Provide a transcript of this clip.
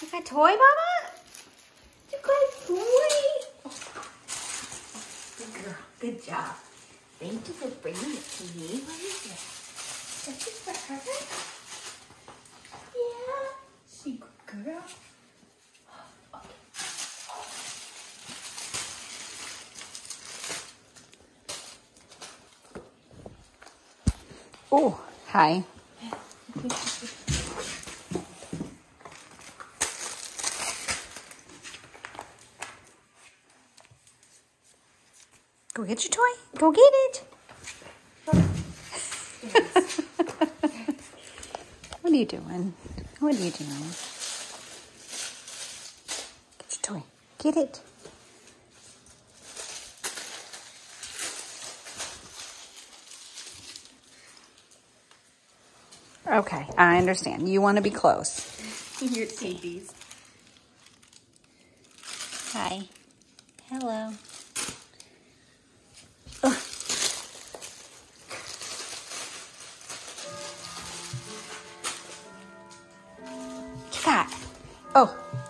You got a toy, Mama? You got a toy? Oh. Good girl. Good job. Thank you for bringing it to me. What is it? Is this for her? Yeah. She good girl. Okay. Oh, hi. Go get your toy. Go get it. What are you doing? What are you doing? Get your toy. Get it. Okay, I understand. You want to be close. Your babies. Hi. Hello. What you got? Oh.